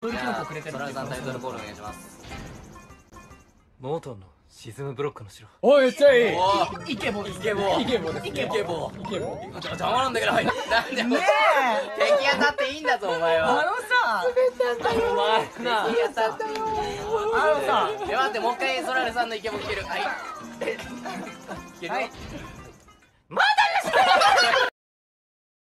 トルキノコくれてる。 ソラさんタイトルコールお願いします。 モートンの沈むブロックの城。 おい、めっちゃいい。 イケボです。 イケボイケボです。 イケボイケボ。 邪魔なんだけど、なんでね敵当たっていいんだぞお前え。 は。 さ。 お前な。 敵当たってさ。 待って、もう一回ソラルさんのイケボ聞ける。はい。聞ける。 はい。 まだです